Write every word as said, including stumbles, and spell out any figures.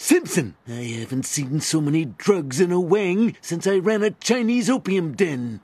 Simpson, I haven't seen so many drugs in a Wang since I ran a Chinese opium den.